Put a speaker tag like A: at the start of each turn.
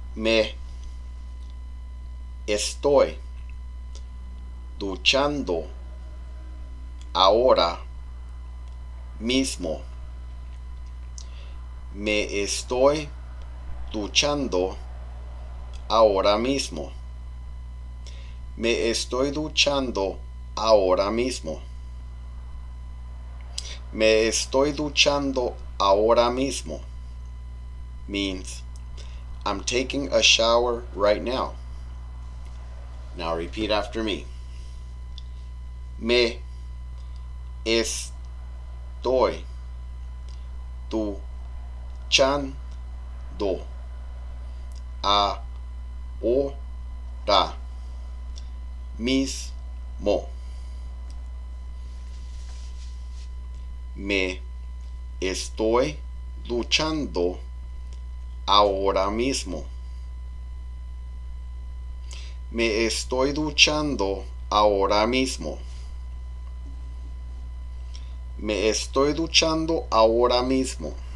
A: Me estoy duchando ahora mismo. Me estoy duchando ahora mismo. Me estoy duchando ahora mismo. Me estoy duchando ahora mismo means I'm taking a shower right now. Now repeat after me. Me estoy duchando ahora mismo. Me estoy duchando ahora mismo. Me estoy duchando ahora mismo. Me estoy duchando ahora mismo.